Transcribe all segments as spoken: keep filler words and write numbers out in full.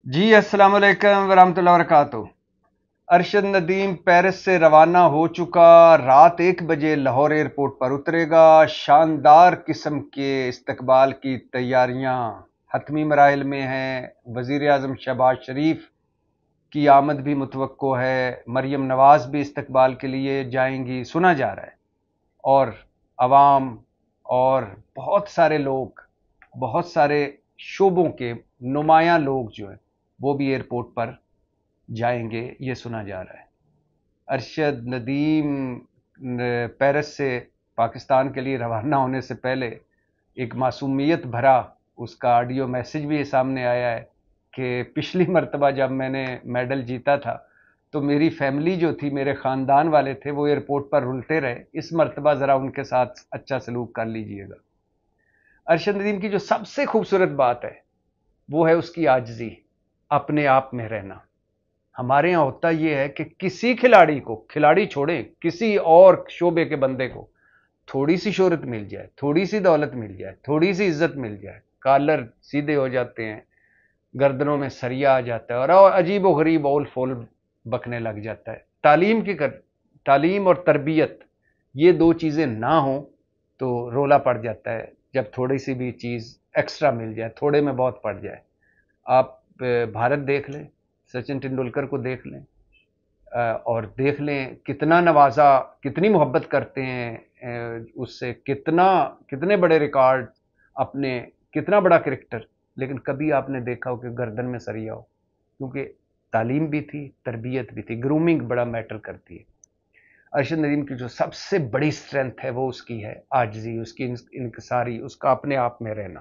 जी अस्सलाम वालेकुम वरहमतुल्लाहि वबरकातुहू। अरशद नदीम पेरिस से रवाना हो चुका, रात एक बजे लाहौर एयरपोर्ट पर उतरेगा। शानदार किस्म के इस्तकबाल की तैयारियां हतमी मराहिल में हैं। वज़ीर आज़म शहबाज शरीफ की आमद भी मुतवक्को है। मरियम नवाज भी इस्तकबाल के लिए जाएंगी, सुना जा रहा है। और अवाम और बहुत सारे लोग, बहुत सारे शोबों के नुमायां लोग जो हैं वो भी एयरपोर्ट पर जाएंगे, ये सुना जा रहा है। अरशद नदीम पेरिस से पाकिस्तान के लिए रवाना होने से पहले एक मासूमियत भरा उसका ऑडियो मैसेज भी सामने आया है कि पिछली मर्तबा जब मैंने मेडल जीता था तो मेरी फैमिली जो थी, मेरे ख़ानदान वाले थे, वो एयरपोर्ट पर रुलते रहे। इस मर्तबा ज़रा उनके साथ अच्छा सलूक कर लीजिएगा। अरशद नदीम की जो सबसे खूबसूरत बात है वो है उसकी आजिज़ी, अपने आप में रहना। हमारे यहाँ होता यह है कि किसी खिलाड़ी को, खिलाड़ी छोड़ें, किसी और शोबे के बंदे को थोड़ी सी शोहरत मिल जाए, थोड़ी सी दौलत मिल जाए, थोड़ी सी इज्जत मिल जाए, कॉलर सीधे हो जाते हैं, गर्दनों में सरिया आ जाता है और अजीब व गरीब ओल फोल बकने लग जाता है। तालीम की कर तालीम और तरबियत, ये दो चीज़ें ना हो तो रोला पड़ जाता है। जब थोड़ी सी भी चीज़ एक्स्ट्रा मिल जाए, थोड़े में बहुत पड़ जाए। आप भारत देख लें, सचिन तेंदुलकर को देख लें और देख लें कितना नवाजा, कितनी मोहब्बत करते हैं उससे, कितना कितने बड़े रिकॉर्ड अपने, कितना बड़ा क्रिकेटर, लेकिन कभी आपने देखा हो कि गर्दन में सरिया हो? क्योंकि तालीम भी थी, तरबियत भी थी, ग्रूमिंग बड़ा मैटर करती है। अरशद नदीम की जो सबसे बड़ी स्ट्रेंथ है वो उसकी है आजिज़ी, उसकी इनकिसारी, उसका अपने आप में रहना।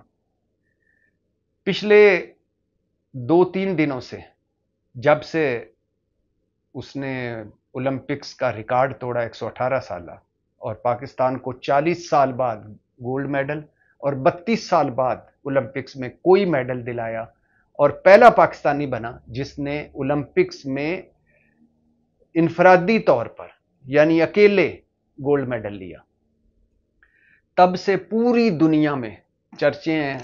पिछले दो तीन दिनों से, जब से उसने ओलंपिक्स का रिकॉर्ड तोड़ा एक सौ अठारह साल, और पाकिस्तान को चालीस साल बाद गोल्ड मेडल और बत्तीस साल बाद ओलंपिक्स में कोई मेडल दिलाया, और पहला पाकिस्तानी बना जिसने ओलंपिक्स में इनफरादी तौर पर, यानी अकेले, गोल्ड मेडल लिया। तब से पूरी दुनिया में चर्चे हैं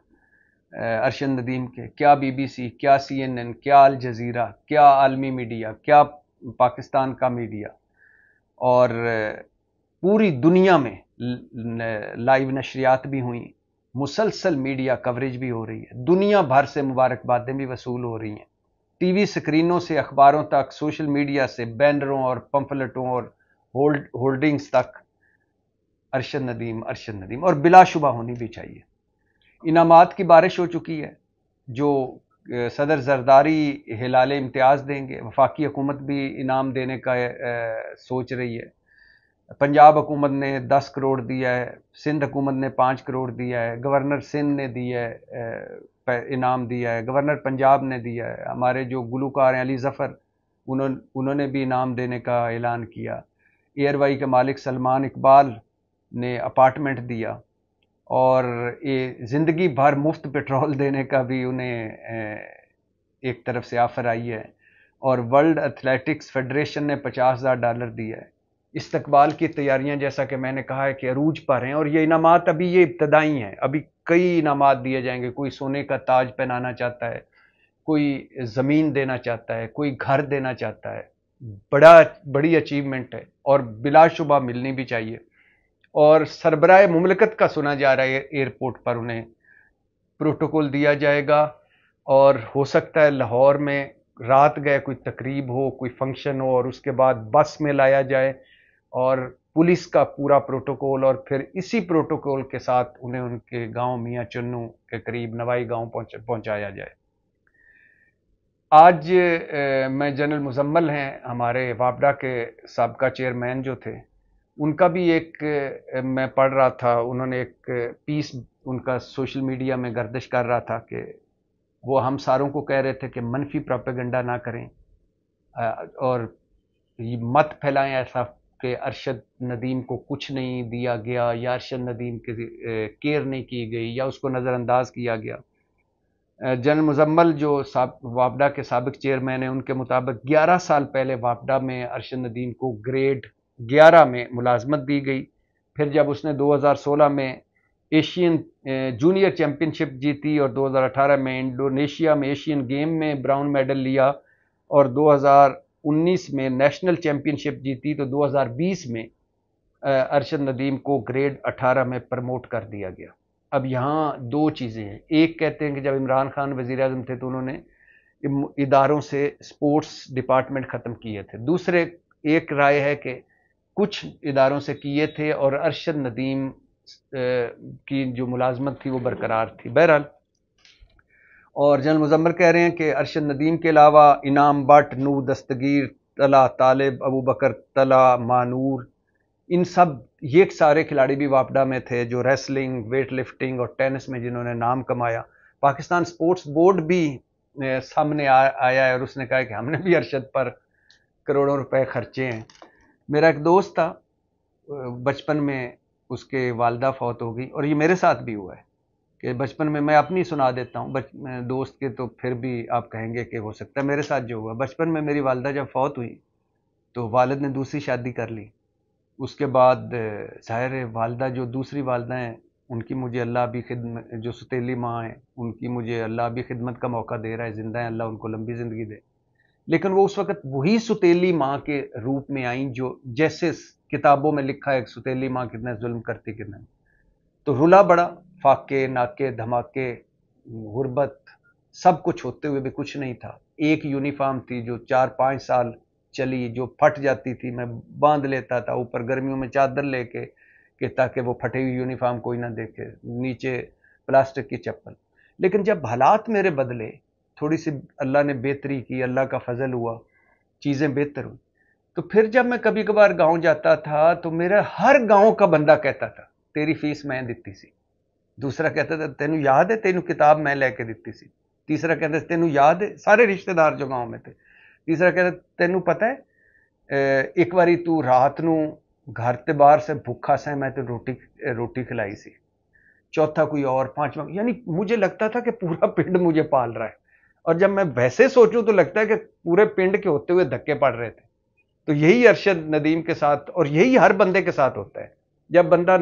अरशद नदीम के। क्या बीबीसी, क्या सीएनएन, क्या अल जजीरा, क्या आलमी मीडिया, क्या पाकिस्तान का मीडिया, और पूरी दुनिया में लाइव नशरियात भी हुई, मुसलसल मीडिया कवरेज भी हो रही है, दुनिया भर से मुबारकबादें भी वसूल हो रही हैं, टीवी स्क्रीनों से अखबारों तक, सोशल मीडिया से बैनरों और पंफलेटों और होल्ड होल्डिंग्स तक अरशद नदीम, अरशद नदीम, और बिलाशुबा होनी भी चाहिए। इनामात की बारिश हो चुकी है, जो सदर जरदारी हिलाल इम्तियाज़ देंगे। वफाकी हुकूमत भी इनाम देने का ए, सोच रही है। पंजाब हुकूमत ने दस करोड़ दिया है, सिंध हुकूमत ने पाँच करोड़ दिया है, गवर्नर सिंध ने दिया है, इनाम दिया है, गवर्नर पंजाब ने दिया है। हमारे जो गुलूकार हैं अली ज़फ़र, उन्होंने उन्होंने भी इनाम देने का ऐलान किया। एयरवाई के मालिक सलमान इकबाल ने अपार्टमेंट दिया, और ये ज़िंदगी भर मुफ्त पेट्रोल देने का भी उन्हें एक तरफ से ऑफ़र आई है। और वर्ल्ड एथलेटिक्स फेडरेशन ने पचास हज़ार डॉलर दिया है। इस्तकबाल की तैयारियां, जैसा कि मैंने कहा है, कि अरूज पर हैं, और ये इनामात अभी ये इब्तदाई हैं। अभी कई इनामात दिए जाएंगे। कोई सोने का ताज पहनाना चाहता है, कोई ज़मीन देना चाहता है, कोई घर देना चाहता है। बड़ा बड़ी अचीवमेंट है और बिलाशुबा मिलनी भी चाहिए। और सरबराह मुमलकत का सुना जा रहा है एयरपोर्ट पर उन्हें प्रोटोकॉल दिया जाएगा, और हो सकता है लाहौर में रात गए कोई तकरीब हो, कोई फंक्शन हो, और उसके बाद बस में लाया जाए और पुलिस का पूरा प्रोटोकॉल, और फिर इसी प्रोटोकॉल के साथ उन्हें उनके गांव मियाँ चन्नू के करीब नवाई गांव पहुंच पहुंचाया जाए। आज ए, मैं जनरल मुजम्मल हैं, हमारे वापडा के साबका चेयरमैन जो थे, उनका भी एक मैं पढ़ रहा था, उन्होंने एक पीस उनका सोशल मीडिया में गर्दिश कर रहा था कि वो हम सारों को कह रहे थे कि मनफी प्रोपेगेंडा ना करें और ये मत फैलाएं ऐसा कि अरशद नदीम को कुछ नहीं दिया गया, या अरशद नदीम के केयर नहीं की गई, या उसको नज़रअंदाज किया गया। जनरल मुजम्मल जो साब वापडा के साबिक चेयरमैन हैं, उनके मुताबिक ग्यारह साल पहले वापडा में अरशद नदीम को ग्रेड ग्यारह में मुलाजमत दी गई। फिर जब उसने दो हज़ार सोलह में एशियन जूनियर चैम्पियनशिप जीती और दो हज़ार अठारह में इंडोनेशिया में एशियन गेम में ब्राउन मेडल लिया और दो हज़ार उन्नीस में नेशनल चैम्पियनशिप जीती। तो दो हज़ार बीस में अरशद नदीम को ग्रेड अठारह में प्रमोट कर दिया गया। अब यहाँ दो चीज़ें हैं, एक कहते हैं कि जब इमरान खान वज़ीर आज़म थे तो उन्होंने इदारों से स्पोर्ट्स डिपार्टमेंट ख़त्म किए थे, दूसरे एक राय है कि कुछ इदारों से किए थे और अरशद नदीम की जो मुलाजमत थी वो बरकरार थी। बहरहाल, और जनरल मुजम्मल कह रहे हैं कि अरशद नदीम के अलावा इनाम बट, नू दस्तगीर, तला तालिब, अबू बकर तला, मानूर, इन सब ये सारे खिलाड़ी भी वापडा में थे जो रेसलिंग, वेट लिफ्टिंग और टेनिस में जिन्होंने नाम कमाया। पाकिस्तान स्पोर्ट्स बोर्ड भी सामने आ, आया है और उसने कहा कि हमने भी अरशद पर करोड़ों रुपए खर्चे हैं। मेरा एक दोस्त था, बचपन में उसके वालदा फौत हो गई और ये मेरे साथ भी हुआ है कि बचपन में, मैं अपनी सुना देता हूँ दोस्त के, तो फिर भी आप कहेंगे कि हो सकता है मेरे साथ जो हुआ। बचपन में मेरी वालदा जब फौत हुई तो वालिद ने दूसरी शादी कर ली। उसके बाद ज़ाहिर है वालदा जो दूसरी वालदा हैं उनकी मुझे अल्लाह भी खिदमत, जो सतीली माँ हैं उनकी मुझे अल्लाह भी खिदमत का मौका दे रहा है, ज़िंदा है, अल्लाह उनको लंबी ज़िंदगी दे। लेकिन वो उस वक़्त वही सतीली माँ के रूप में आई जो जैसे किताबों में लिखा है सतीली माँ कितना जुल्म करती कितना। तो रुला बड़ा, फाके नाके धमाके गुर्बत सब कुछ होते हुए भी कुछ नहीं था। एक यूनिफॉर्म थी जो चार पाँच साल चली, जो फट जाती थी, मैं बांध लेता था ऊपर गर्मियों में चादर लेके कि ताकि वो फटी हुई यूनिफॉर्म कोई ना देखे, नीचे प्लास्टिक की चप्पल। लेकिन जब हालात मेरे बदले, थोड़ी सी अल्लाह ने बेहतरी की, अल्लाह का फजल हुआ, चीज़ें बेहतर हुई, तो फिर जब मैं कभी कभार गांव जाता था तो मेरा हर गांव का बंदा कहता था तेरी फीस मैं दिती सी। दूसरा कहता था तेनू याद है तेनू किताब मैं लेके दिती सी। तीसरा कहता था तेनू याद है, सारे रिश्तेदार जो गांव में थे। तीसरा कहता तेनू पता है एक बारी तू रात नू घर ते बाहर से भूखा से मैं तो रोटी रोटी खिलाई सी। चौथा कोई और, पांचवा, यानी मुझे लगता था कि पूरा पिंड मुझे पाल रहा है। और जब मैं वैसे सोचूं तो लगता है कि पूरे पिंड के होते हुए धक्के पड़ रहे थे। तो यही अरशद नदीम के साथ और यही हर बंदे के साथ होता है जब बंदा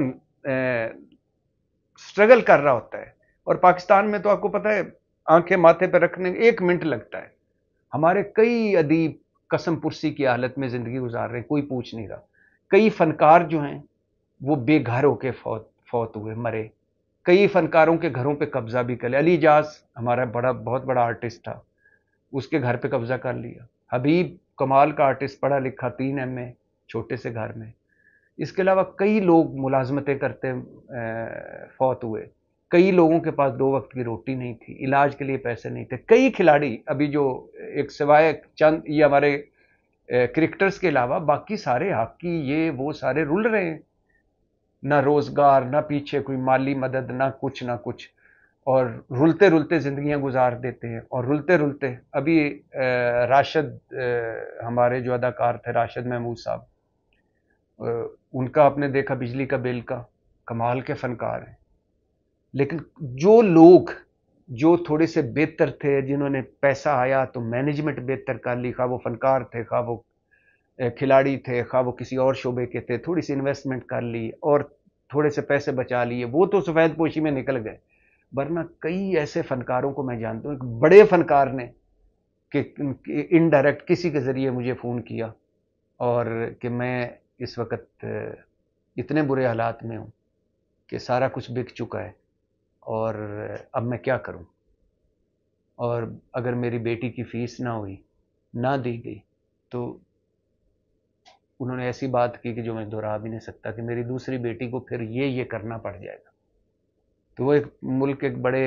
स्ट्रगल कर रहा होता है। और पाकिस्तान में तो आपको पता है आंखें माथे पर रखने एक मिनट लगता है। हमारे कई अदीब कसम पुरसी की हालत में जिंदगी गुजार रहे हैं, कोई पूछ नहीं रहा। कई फनकार जो हैं वो बेघर होके फौत फौत हुए, मरे। कई फनकारों के घरों पे कब्जा भी कर लिया। अली इजाज हमारा बड़ा बहुत बड़ा आर्टिस्ट था, उसके घर पे कब्जा कर लिया। हबीब कमाल का आर्टिस्ट, पढ़ा लिखा, तीन एम ए, छोटे से घर में। इसके अलावा कई लोग मुलाजमतें करते फौत हुए। कई लोगों के पास दो वक्त की रोटी नहीं थी, इलाज के लिए पैसे नहीं थे। कई खिलाड़ी अभी जो एक सिवाय चंद ये हमारे क्रिकेटर्स के अलावा बाकी सारे हॉकी ये वो सारे रुल रहे हैं, ना रोजगार, ना पीछे कोई माली मदद, ना कुछ ना कुछ, और रुलते रुलते जिंदगियां गुजार देते हैं। और रुलते रुलते अभी राशिद हमारे जो अदाकार थे, राशिद महमूद साहब, उनका आपने देखा बिजली का बिल का, कमाल के फनकार हैं। लेकिन जो लोग जो थोड़े से बेहतर थे, जिन्होंने पैसा आया तो मैनेजमेंट बेहतर कर ली, खा वो फनकार थे, खा वो खिलाड़ी थे, खा वो किसी और शोबे के थे, थोड़ी सी इन्वेस्टमेंट कर ली और थोड़े से पैसे बचा लिए, वो तो सफ़ेद पोशी में निकल गए। वरना कई ऐसे फनकारों को मैं जानता हूँ। एक बड़े फनकार ने कि इनडायरेक्ट किसी के ज़रिए मुझे फ़ोन किया और कि मैं इस वक्त इतने बुरे हालात में हूँ कि सारा कुछ बिक चुका है और अब मैं क्या करूँ, और अगर मेरी बेटी की फ़ीस ना हुई, ना दी गई, तो उन्होंने ऐसी बात की कि जो मैं दोहरा भी नहीं सकता कि मेरी दूसरी बेटी को फिर ये ये करना पड़ जाएगा। तो वो एक मुल्क एक बड़े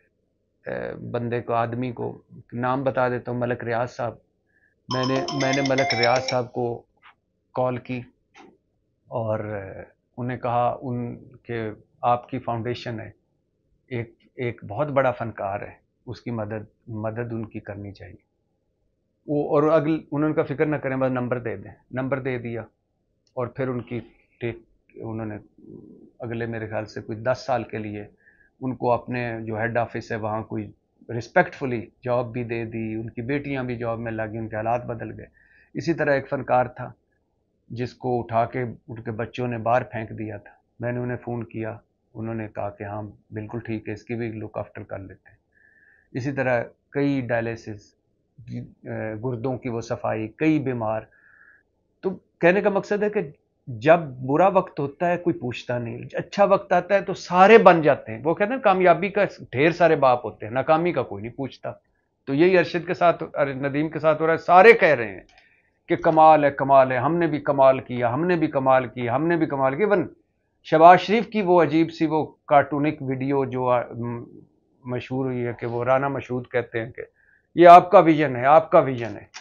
बंदे को, आदमी को नाम बता देता हूँ, मलक रियाज साहब। मैंने मैंने मलक रियाज साहब को कॉल की और उन्हें कहा उनके आपकी फाउंडेशन है, एक एक बहुत बड़ा फनकार है, उसकी मदद मदद उनकी करनी चाहिए। वो और अगले उन्होंने कहा फिक्र ना करें, बस नंबर दे दें। नंबर दे दिया और फिर उनकी टेक उन्होंने अगले मेरे ख्याल से कोई दस साल के लिए उनको अपने जो हेड ऑफिस है वहाँ कोई रिस्पेक्टफुली जॉब भी दे दी, उनकी बेटियाँ भी जॉब में लगी, उनके हालात बदल गए। इसी तरह एक फ़नकार था जिसको उठा के उनके बच्चों ने बाहर फेंक दिया था। मैंने उन्हें फ़ोन किया انہوں نے کہا کہ ہاں بالکل ٹھیک ہے، اس کی بھی لک آفٹر کر لیتے ہیں. اسی طرح کئی ڈائلیسس، گردوں کی وہ صفائی، کئی بیمار. تو کہنے کا مقصد ہے کہ جب برا وقت ہوتا ہے کوئی پوچھتا نہیں، اچھا وقت آتا ہے تو سارے بن جاتے ہیں. وہ کہتے ہیں کامیابی کا ڈھیر سارے باپ ہوتے ہیں، ناکامی کا کوئی نہیں پوچھتا. تو یہی ارشد کے ساتھ، ندیم کے ساتھ ہو رہا ہے. سارے کہہ رہے ہیں کہ کمال ہے، کمال ہے، ہم نے بھی کمال کیا، ہم نے بھی کمال کیا، ہم نے بھی کمال کیا. ون شہباز شریف کی وہ عجیب سی وہ کارٹونک ویڈیو جو مشہور ہوئی ہے کہ وہ رانا مشہود کہتے ہیں کہ یہ آپ کا ویژن ہے، آپ کا ویژن ہے.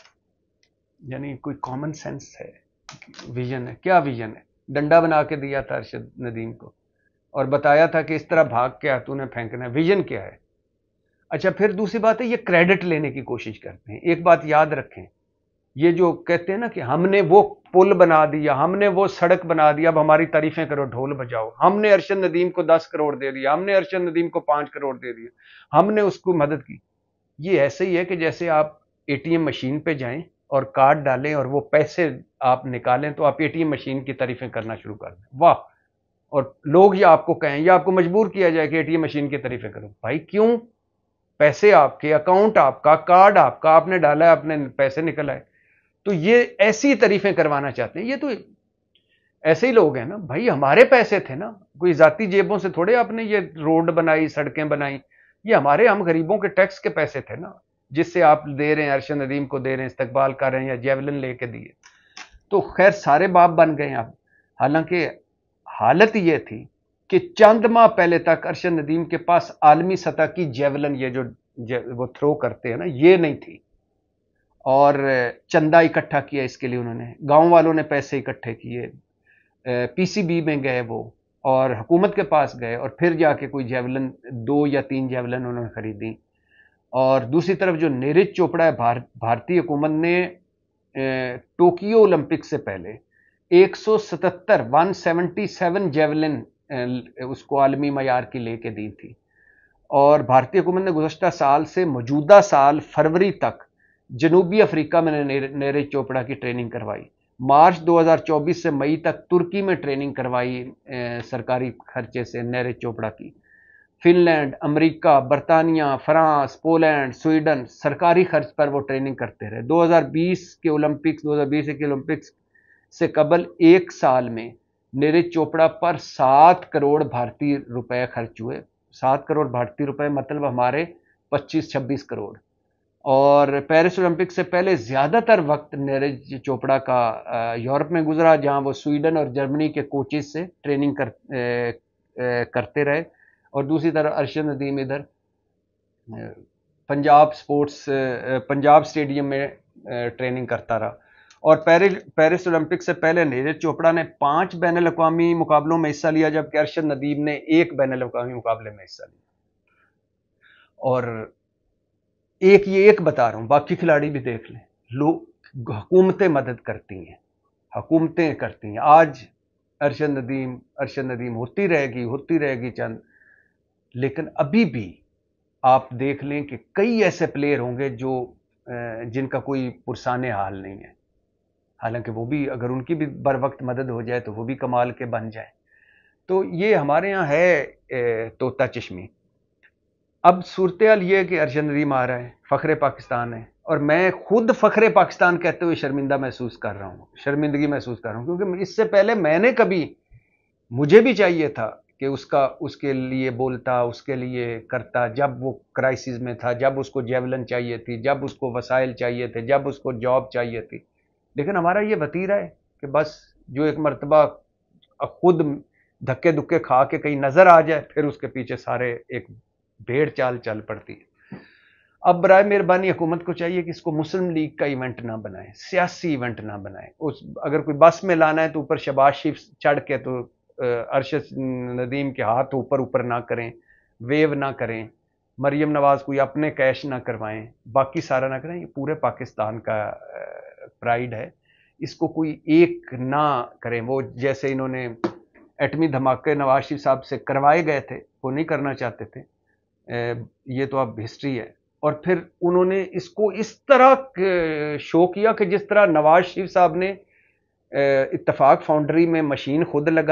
یعنی کوئی کامن سینس ہے؟ ویژن ہے، کیا ویژن ہے؟ ڈنڈا بنا کے دیا تھا ارشد ندیم کو اور بتایا تھا کہ اس طرح بھاگ کے تو نے پھینکنا ہے. ویژن کیا ہے؟ اچھا پھر دوسری بات ہے، یہ کریڈٹ لینے کی کوشش کرتے ہیں. ایک بات یاد رکھیں، یہ جو کہتے ہیں نا کہ ہم نے وہ پل بنا دیا، ہم نے وہ سڑک بنا دیا، اب ہماری تعریفیں کرو، ڈھول بجاؤ. ہم نے ارشد ندیم کو دس کروڑ دے دیا، ہم نے ارشد ندیم کو پانچ کروڑ دے دیا، ہم نے اس کو مدد کی. یہ ایسے ہی ہے کہ جیسے آپ اے ٹی ایم مشین پہ جائیں اور کارڈ ڈالیں اور وہ پیسے آپ نکالیں تو آپ اے ٹی ایم مشین کی تعریفیں کرنا شروع کر دیں، واہ. اور لوگ یا آپ کو کہیں یا آپ کو مجبور کیا جائے کہ اے ٹی ایم مشین کی تعریفیں کرو. بھائی کیوں؟ پیسے آپ کے، اکاؤنٹ آپ کا، کارڈ آپ کا، آپ نے ڈالا ہے، آپ نے پیسے نکل آئے. تو یہ ایسی تعریفیں کروانا چاہتے ہیں. یہ تو ایسے ہی لوگ ہیں نا بھائی، ہمارے پیسے تھے نا، کوئی ذاتی جیبوں سے تھوڑے آپ نے یہ روڈ بنائی، سڑکیں بنائی. یہ ہمارے، ہم غریبوں کے ٹیکس کے پیسے تھے نا، جس سے آپ دے رہے ہیں، ارشد ندیم کو دے رہے ہیں، استقبال کر رہے ہیں یا جیولن لے کے دیے. تو خیر سارے باپ بن گئے اب. حالانکہ حالت یہ تھی کہ چند ماہ پہلے تک ارشد ندیم کے پاس عالمی سطح کی جیولن، یہ جو وہ تھرو کرتے ہیں نا، یہ نہیں تھی. اور چندہ اکٹھا کیا اس کے لیے انہوں نے، گاؤں والوں نے پیسے اکٹھے کیے، پی سی بی میں گئے وہ اور حکومت کے پاس گئے اور پھر جا کے کوئی جیولن، دو یا تین جیولن انہوں نے خریدی. اور دوسری طرف جو نیرج چوپڑا ہے، بھارتی حکومت نے ٹوکیو اولمپک سے پہلے ایک سو ستتر ون سیونٹی سیون جیولن اس کو عالمی معیار کی لے کے دی تھی. اور بھارتی حکومت نے گزشتہ سال سے موجودہ سال فروری تک جنوبی افریقہ میں نیرج چوپڑا کی ٹریننگ کروائی. مارچ دو ہزار چوبیس سے مئی تک ترکی میں ٹریننگ کروائی سرکاری خرچے سے نیرج چوپڑا کی. فن لینڈ، امریکہ، برطانیہ، فرانس، پولینڈ، سویڈن سرکاری خرچ پر وہ ٹریننگ کرتے رہے. دو ہزار بیس کے اولمپکس دو ہزار بیس کے اولمپکس سے قبل ایک سال میں نیرج چوپڑا پر سات کروڑ بھارتی روپے خرچ ہوئے. سات کروڑ بھارتی روپے مطلب ہمارے پچیس چھبیس کروڑ. اور پیرس اولمپک سے پہلے زیادہ تر وقت نیرج چوپڑا کا یورپ میں گزرا، جہاں وہ سویڈن اور جرمنی کے کوچز سے ٹریننگ کر, کرتے رہے. اور دوسری طرف ارشد ندیم ادھر پنجاب سپورٹس پنجاب اسٹیڈیم میں ٹریننگ کرتا رہا. اور پیرس اولمپک سے پہلے نیرج چوپڑا نے پانچ بین الاقوامی مقابلوں میں حصہ لیا، جبکہ ارشد ندیم نے ایک بین الاقوامی مقابلے میں حصہ لیا. اور ایک یہ ایک بتا رہا ہوں، باقی کھلاڑی بھی دیکھ لیں. لوگ، حکومتیں مدد کرتی ہیں، حکومتیں کرتی ہیں. آج ارشد ندیم ارشد ندیم ہوتی رہے گی ہوتی رہے گی چند، لیکن ابھی بھی آپ دیکھ لیں کہ کئی ایسے پلیئر ہوں گے جو جن کا کوئی پرسان حال نہیں ہے. حالانکہ وہ بھی اگر ان کی بھی بر وقت مدد ہو جائے تو وہ بھی کمال کے بن جائیں. تو یہ ہمارے یہاں ہے طوطا چشمی. اب صورتحال یہ ہے کہ ارشد ندیم آ رہا ہے، فخر پاکستان ہے، اور میں خود فخر پاکستان کہتے ہوئے شرمندہ محسوس کر رہا ہوں، شرمندگی محسوس کر رہا ہوں، کیونکہ اس سے پہلے میں نے کبھی، مجھے بھی چاہیے تھا کہ اس کا اس کے لیے بولتا، اس کے لیے کرتا، جب وہ کرائسس میں تھا، جب اس کو جیولن چاہیے تھی، جب اس کو وسائل چاہیے تھے، جب اس کو جاب چاہیے تھی. لیکن ہمارا یہ وتیرہ ہے کہ بس جو ایک مرتبہ خود دھکے دھکے کھا کے کہیں نظر آ جائے، پھر اس کے پیچھے سارے ایک بھیڑ چال چل پڑتی ہے. اب برائے مہربانی حکومت کو چاہیے کہ اس کو مسلم لیگ کا ایونٹ نہ بنائے، سیاسی ایونٹ نہ بنائے. اس اگر کوئی بس میں لانا ہے تو اوپر شہباز شریف چڑھ کے تو ارشد ندیم کے ہاتھ اوپر اوپر نہ کریں، ویو نہ کریں، مریم نواز کوئی اپنے کیش نہ کروائیں، باقی سارا نہ کریں. یہ پورے پاکستان کا پرائیڈ ہے، اس کو کوئی ایک نہ کریں. وہ جیسے انہوں نے ایٹمی دھماکے نواز شریف صاحب سے کروائے گئے تھے، وہ نہیں کرنا چاہتے تھے. یہ تو اب ہسٹری ہے. اور پھر انہوں نے اس کو اس طرح شو کیا کہ جس طرح نواز شریف صاحب نے اتفاق فاؤنڈری میں مشین خود لگائی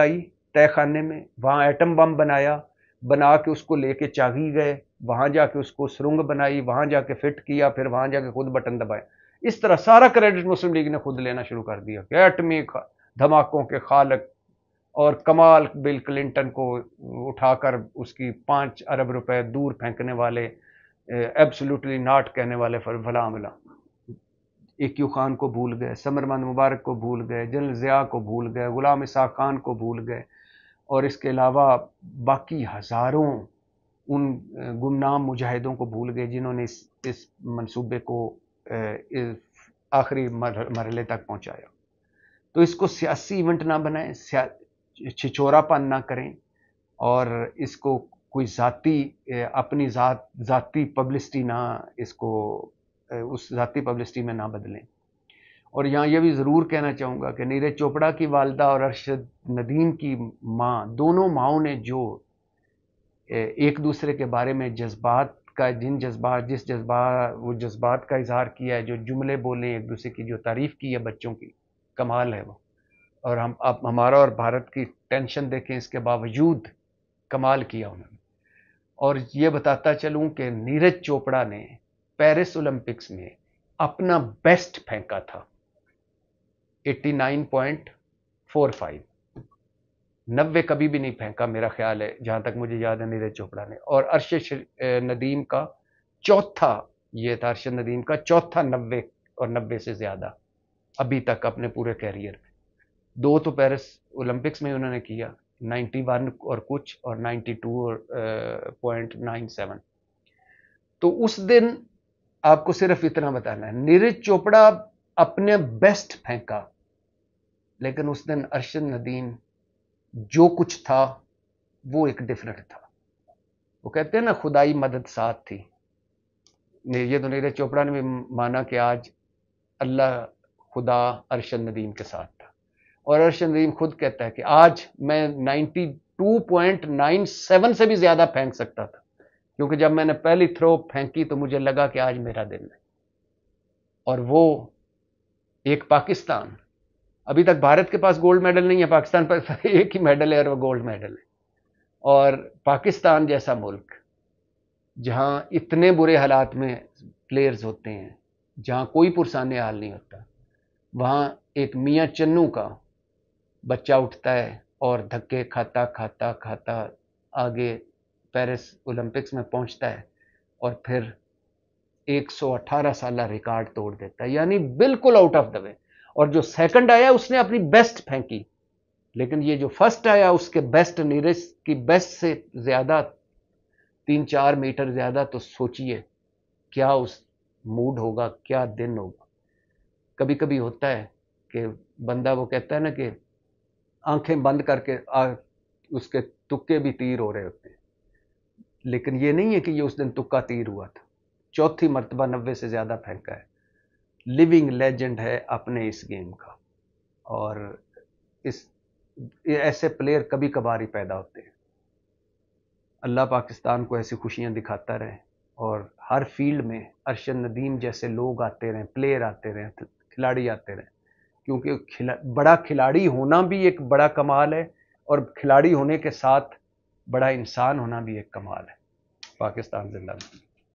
तय खाने में, वहाँ एटम बम बनाया, बना के उसको लेके चागी गए, वहाँ जाके उसको सुरंग बनाई, वहाँ जाके फिट किया, फिर वहाँ जाके खुद बटन दबाए। इस तरह सारा क्रेडिट मुस्लिम लीग ने खुद लेना शुरू कर दिया कि एटमी धमाकों के खालक, और कमाल बिल क्लिंटन को उठाकर उसकी पाँच अरब रुपए दूर फेंकने वाले, एब्सोल्युटली नॉट कहने वाले फला मिला। एक्यू खान को भूल गए, समरमंद मुबारक को भूल गए, जनरल ज़िया को भूल गए, गुलाम इसाक खान को भूल गए, और इसके अलावा बाकी हज़ारों उन गुमनाम मुजाहिदों को भूल गए जिन्होंने इस इस मंसूबे को आखिरी मरहले तक पहुंचाया। तो इसको सियासी इवेंट ना बनाएं, छिछोरापन ना करें, और इसको कोई ज़ाती अपनी ज़ात ज़ाती पब्लिसिटी ना, इसको उस ज़ाती पब्लिसिटी में ना बदलें। और यहाँ ये भी ज़रूर कहना चाहूँगा कि नीरज चोपड़ा की वालदा और अरशद नदीम की माँ, दोनों माँओं ने जो एक दूसरे के बारे में जज्बात का जिन जज्बात जिस जज्बा वो जज्बात का इजहार किया है, जो जुमले बोले एक दूसरे की, जो तारीफ़ की है बच्चों की, कमाल है वो। और हम अब हमारा और भारत की टेंशन देखें, इसके बावजूद कमाल किया उन्होंने। और ये बताता चलूँ कि नीरज चोपड़ा ने पेरिस ओलंपिक्स में अपना बेस्ट फेंका था, नवासी पॉइंट फोर फाइव, नब्बे कभी भी नहीं फेंका मेरा ख्याल है, जहाँ तक मुझे याद है, नीरज चोपड़ा ने। और अरशद नदीम का चौथा ये था, अरशद नदीम का चौथा नब्बे और नब्बे से ज़्यादा अभी तक अपने पूरे कैरियर में। दो तो पेरिस ओलंपिक्स में उन्होंने किया, इक्यानवे और कुछ, और बानवे पॉइंट नाइन सेवन। तो उस दिन आपको सिर्फ इतना बताना है, नीरज चोपड़ा अपने बेस्ट फेंका, लेकिन उस दिन अरशद नदीम जो कुछ था वो एक डिफरेंट था। वो कहते हैं ना, खुदाई मदद साथ थी। ये तो नीरज चोपड़ा ने भी माना कि आज अल्लाह खुदा अरशद नदीम के साथ था, और अरशद नदीम खुद कहता है कि आज मैं बानवे पॉइंट नाइन सेवन से भी ज़्यादा फेंक सकता था, क्योंकि जब मैंने पहली थ्रो फेंकी तो मुझे लगा कि आज मेरा दिन है। और वो एक पाकिस्तान, अभी तक भारत के पास गोल्ड मेडल नहीं है, पाकिस्तान पर एक ही मेडल है और वो गोल्ड मेडल है। और पाकिस्तान जैसा मुल्क, जहाँ इतने बुरे हालात में प्लेयर्स होते हैं, जहाँ कोई पुरसाने हाल नहीं होता, वहाँ एक मियाँ चन्नू का बच्चा उठता है और धक्के खाता खाता खाता आगे पेरिस ओलंपिक्स में पहुँचता है, और फिर एक सौ अठारह साल रिकॉर्ड तोड़ देता है, यानी बिल्कुल आउट ऑफ द वे। और जो सेकंड आया उसने अपनी बेस्ट फेंकी, लेकिन ये जो फर्स्ट आया उसके बेस्ट, नीरज की बेस्ट से ज्यादा, तीन चार मीटर ज्यादा। तो सोचिए क्या उस मूड होगा, क्या दिन होगा। कभी कभी होता है कि बंदा, वो कहता है ना कि आंखें बंद करके आ, उसके तुक्के भी तीर हो रहे होते हैं, लेकिन ये नहीं है कि ये उस दिन तुक्का तीर हुआ था। चौथी मर्तबा नब्बे से ज्यादा फेंका है, लिविंग लेजेंड है अपने इस गेम का। और इस ऐसे प्लेयर कभी कभार ही पैदा होते हैं। अल्लाह पाकिस्तान को ऐसी खुशियां दिखाता रहे, और हर फील्ड में अरशद नदीम जैसे लोग आते रहें, प्लेयर आते रहें, खिलाड़ी आते रहें, क्योंकि खिला, बड़ा खिलाड़ी होना भी एक बड़ा कमाल है, और खिलाड़ी होने के साथ बड़ा इंसान होना भी एक कमाल है। पाकिस्तान जिंदाबाद।